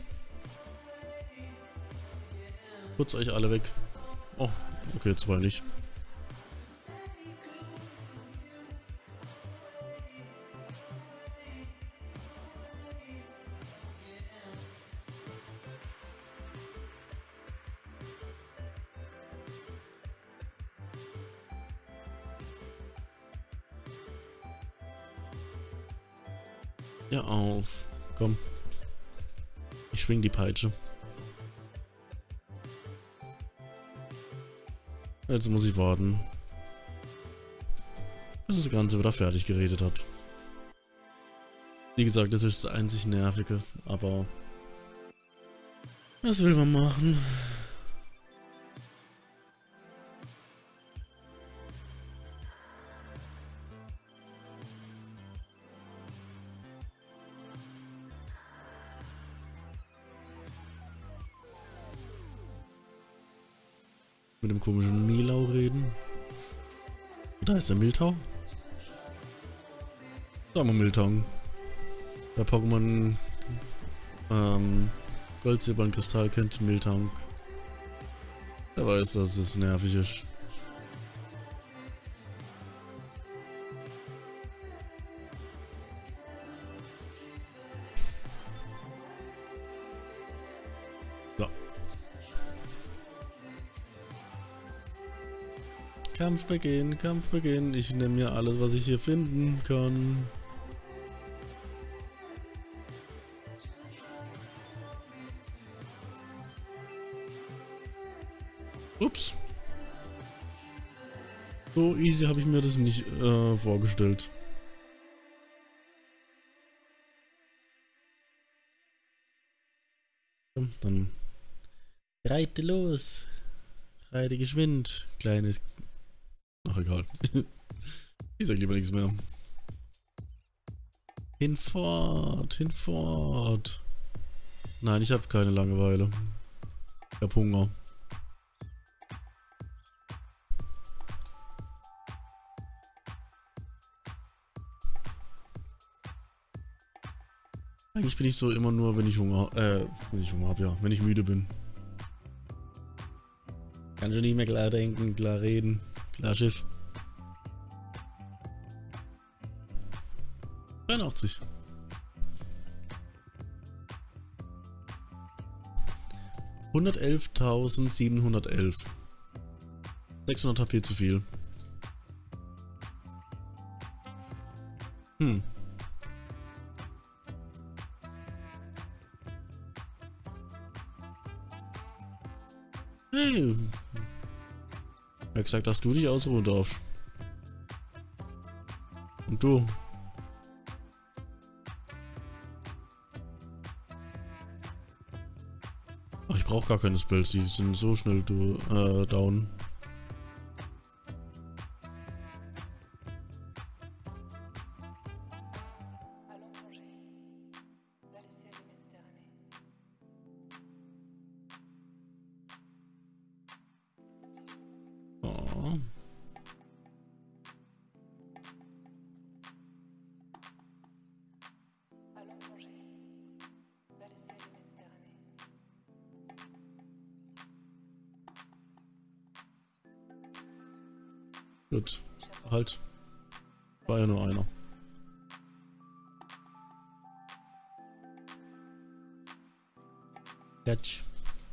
Putzt euch alle weg. Oh, okay, zwei nicht. Ja, auf. Komm. Ich schwing die Peitsche. Jetzt muss ich warten, bis das Ganze wieder fertig geredet hat. Wie gesagt, das ist das einzig Nervige, aber was will man machen? Mit dem komischen Milau reden. Da ist der Miltau. Sagen wir Miltang. Der Pokémon ähm, Gold, Silber und Kristall kennt Miltank. Wer weiß, dass es nervig ist. So. Kampfbeginn, Kampfbeginn. Ich nehme mir alles, was ich hier finden kann. Ups. So easy habe ich mir das nicht äh, vorgestellt. Dann reite los. Reite geschwind. Kleines... Ach, egal. Ich sag lieber nichts mehr. Hinfort, hinfort. Nein, ich habe keine Langeweile. Ich hab Hunger. Eigentlich bin ich so immer nur, wenn ich Hunger, äh, wenn ich Hunger habe, ja, wenn ich müde bin. Kann schon nicht mehr klar denken, klar reden. Klar Schiff. dreiundachtzig. hundertelftausendsiebenhundertelf. sechshundert H P zu viel. Hm. Hey. Ich hab gesagt, dass du dich ausruhen darfst. Und du? Ach, ich brauche gar keine Spells, die sind so schnell du, äh, down. Oh. Gut, halt. War ja nur einer. Catch.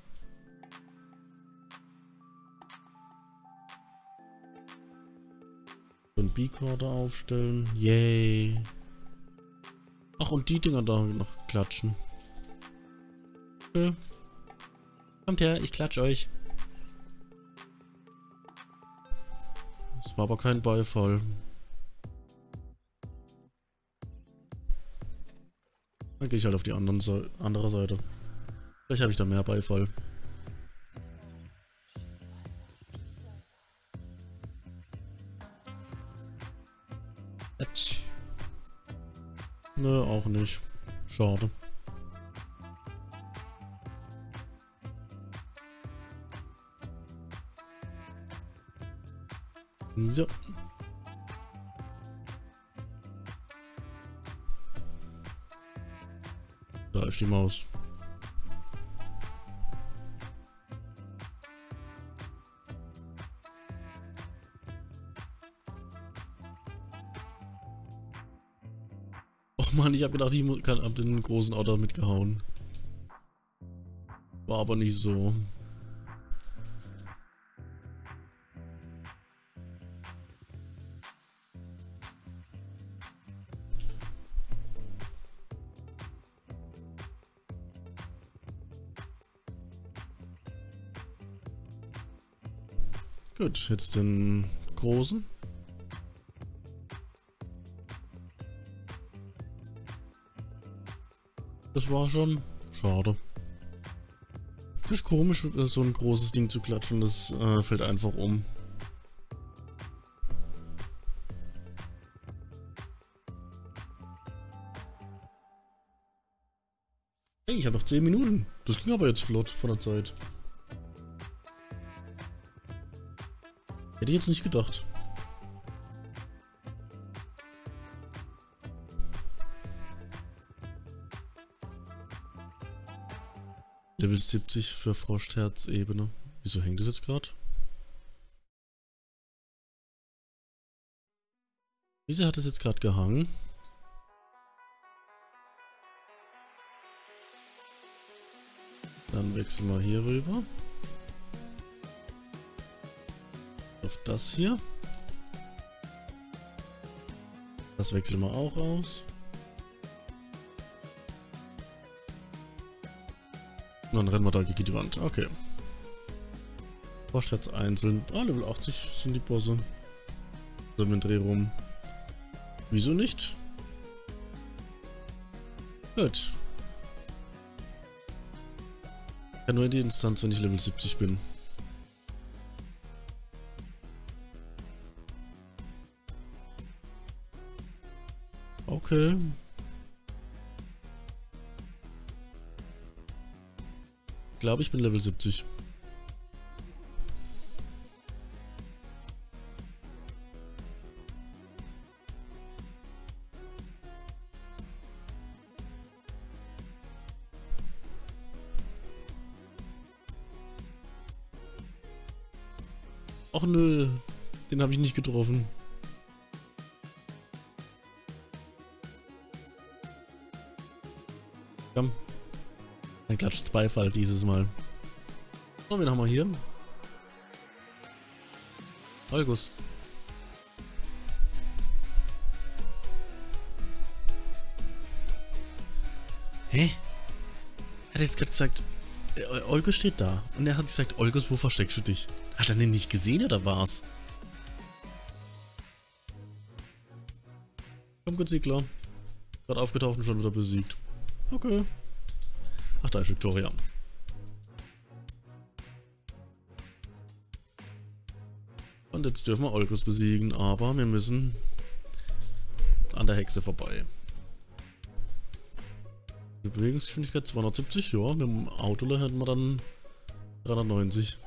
Und B-Quarter aufstellen. Yay. Ach, und die Dinger da noch klatschen. Okay. Kommt her, ich klatsch euch. Das war aber kein Beifall. Dann gehe ich halt auf die anderen Se- andere Seite. Vielleicht habe ich da mehr Beifall. Atsch. Nö, auch nicht. Schade. So. Da ist die Maus. Och man, ich hab gedacht, ich mu- kann ab den großen Otter mitgehauen. War aber nicht so. Gut, jetzt den großen. Das war schon schade. Das ist komisch, so ein großes Ding zu klatschen, das äh, fällt einfach um. Hey, ich habe noch zehn Minuten. Das ging aber jetzt flott von der Zeit. Hätte ich jetzt nicht gedacht. Level siebzig für Froschherz-Ebene. Wieso hängt das jetzt gerade? Wieso hat das jetzt gerade gehangen? Dann wechseln wir hier rüber. Auf das hier. Das wechseln wir auch aus. Und dann rennen wir da gegen die Wand. Okay. Froschherz einzeln. Ah, Level achtzig sind die Bosse. So im Dreh rum. Wieso nicht? Gut. Ich kann nur in die Instanz, wenn ich Level siebzig bin. Okay. Ich glaube, ich bin Level siebzig. Och nö, den habe ich nicht getroffen. Komm. Dann klatscht Beifall dieses Mal. So, wen haben wir hier? Olgus. Hä? Er hat jetzt gerade gesagt, äh, Olgus steht da. Und er hat gesagt, Olgus, wo versteckst du dich? Hat er den nicht gesehen oder war's? Komm, Godzilla. Gerade aufgetaucht und schon wieder besiegt. Okay. Ach, da ist Victoria. Und jetzt dürfen wir Olgus besiegen, aber wir müssen an der Hexe vorbei. Die Bewegungsgeschwindigkeit zweihundertsiebzig, ja, mit dem Auto hätten wir dann dreihundertneunzig.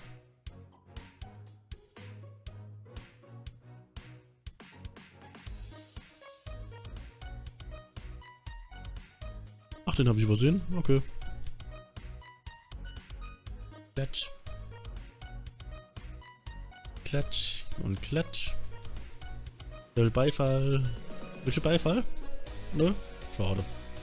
Ach, den habe ich übersehen? Okay. Klatsch. Klatsch und Klatsch. Der will Beifall. Willst du Beifall? Nö? Schade.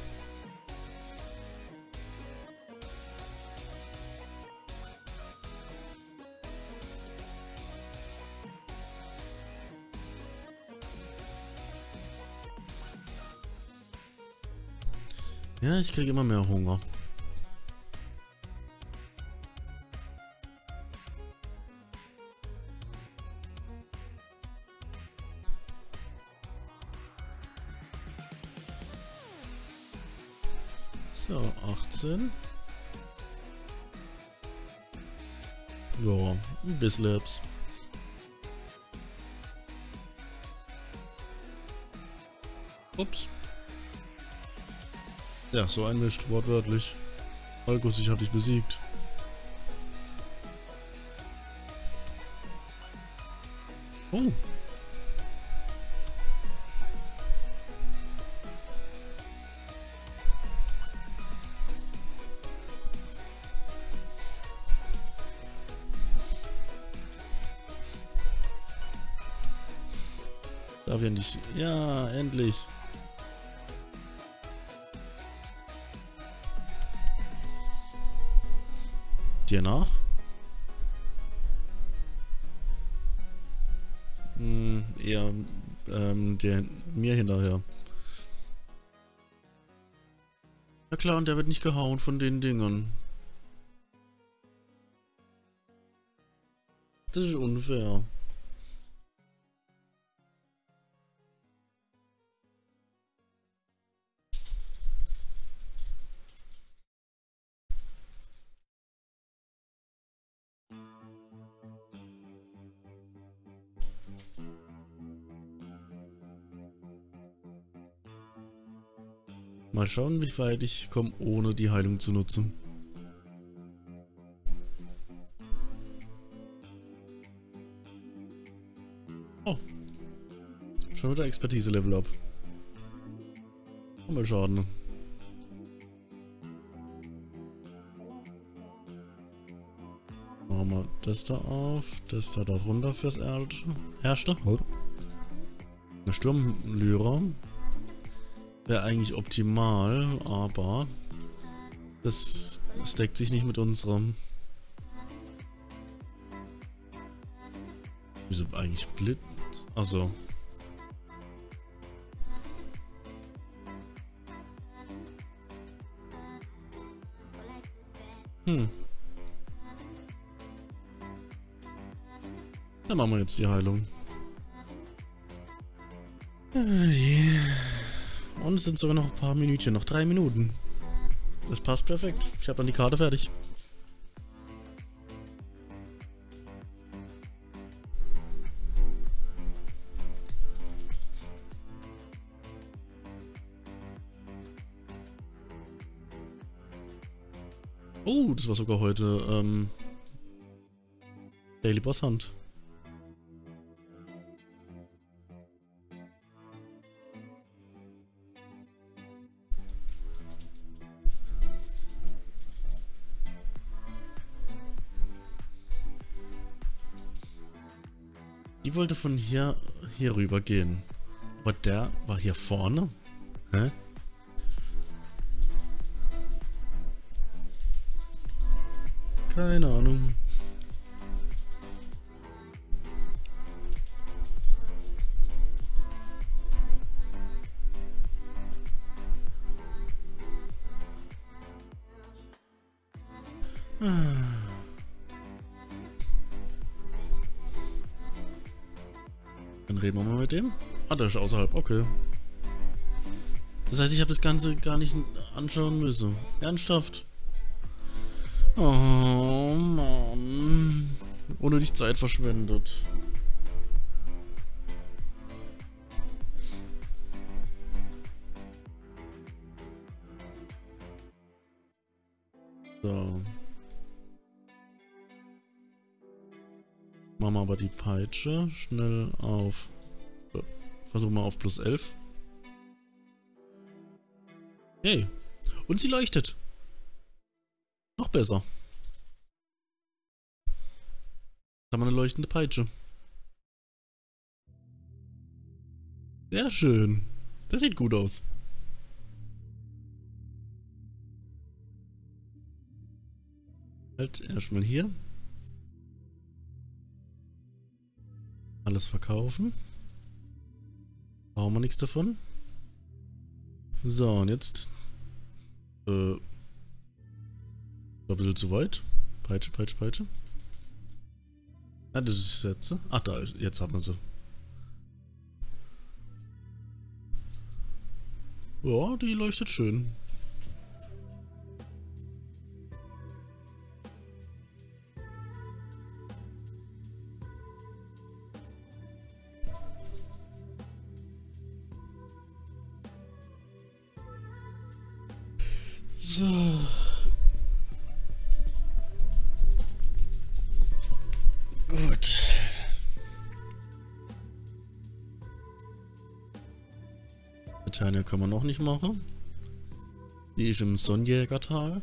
Ja, ich kriege immer mehr Hunger. So, achtzehn. Ja, ein bisschen Labs. Ups. Ja, so ein Mist, wortwörtlich. Olgus, ich hab dich besiegt. Oh. Darf ich endlich... Ja, endlich. Dir nach? Hm, eher ähm, der, mir hinterher. Ja klar, und der wird nicht gehauen von den Dingern. Das ist unfair. Mal schauen, wie weit ich komme, ohne die Heilung zu nutzen. Oh. Schon wieder Expertise-Level up. Mal schaden. Machen wir das da auf, das da darunter fürs Erste. Oh. Eine Sturmlyra. Wäre eigentlich optimal, aber das, das deckt sich nicht mit unserem. Wieso eigentlich Blitz? Also. Hm. Dann machen wir jetzt die Heilung. Ah, yeah. Und es sind sogar noch ein paar Minütchen, noch drei Minuten. Das passt perfekt. Ich habe dann die Karte fertig. Oh, das war sogar heute ähm, Daily Boss Hunt. Die wollte von hier, hier rüber gehen. Aber der war hier vorne? Hä? Keine Ahnung. Dann reden wir mal mit dem. Ah, der ist außerhalb. Okay. Das heißt, ich habe das Ganze gar nicht anschauen müssen. Ernsthaft? Oh Mann. Ohne dich Zeit verschwendet. So. Machen wir aber die Peitsche schnell auf. Versuchen wir auf plus elf. Hey. Und sie leuchtet. Noch besser. Jetzt haben wir eine leuchtende Peitsche. Sehr schön. Das sieht gut aus. Halt erstmal hier. Alles verkaufen. Brauchen wir nichts davon. So, und jetzt. Äh. War ein bisschen zu weit. Peitsche, Peitsche, Peitsche. Ah, das ist jetzt. Ach, da ist. Jetzt hat man sie. Ja, die leuchtet schön. So. Gut. Britannia können wir noch nicht machen. Die ist im Sonnenjägertal.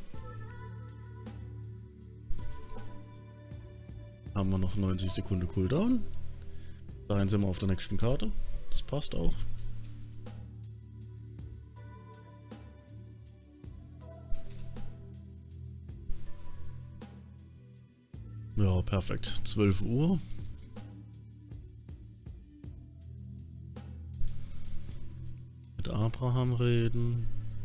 Haben wir noch neunzig Sekunden Cooldown. Dahin sind wir auf der nächsten Karte. Das passt auch. Ja, perfekt. zwölf Uhr. Mit Abraham reden.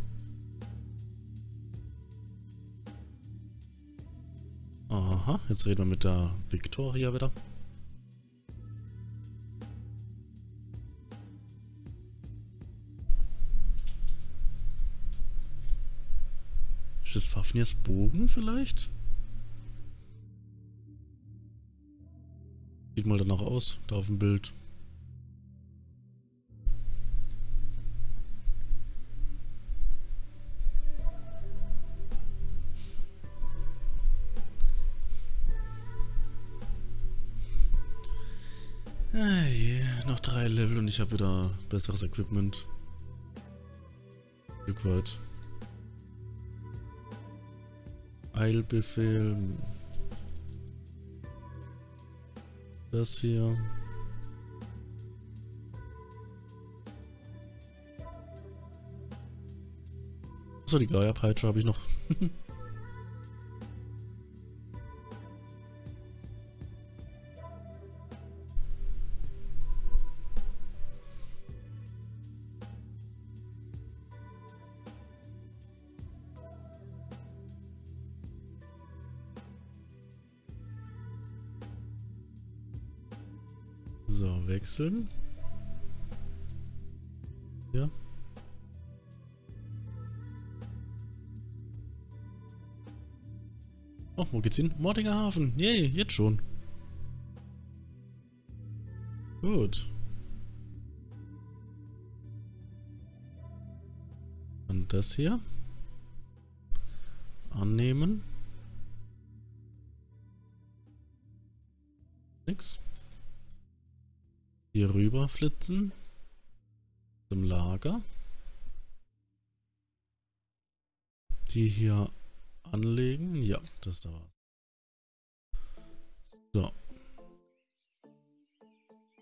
Aha, jetzt reden wir mit der Victoria wieder. Ist das Fafnirs Bogen vielleicht? Sieht mal danach aus, da auf dem Bild. Hey, noch drei Level und ich habe wieder besseres Equipment. Stück weit. Eilbefehl. Das hier. So, die Geierpeitsche habe ich noch. So, wechseln. Ja. Oh, wo geht's hin? Mordinger Hafen. Yay, jetzt schon. Gut. Und das hier. Annehmen. Nix. Hier rüber flitzen. Zum Lager. Die hier anlegen. Ja, das war's. So.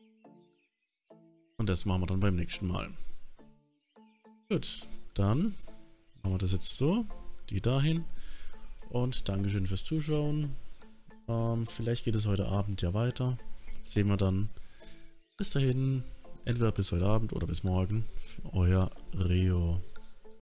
Und das machen wir dann beim nächsten Mal. Gut, dann machen wir das jetzt so. Die dahin. Und Dankeschön fürs Zuschauen. Ähm, vielleicht geht es heute Abend ja weiter. Sehen wir dann. Bis dahin. Entweder bis heute Abend oder bis morgen. Euer Rio.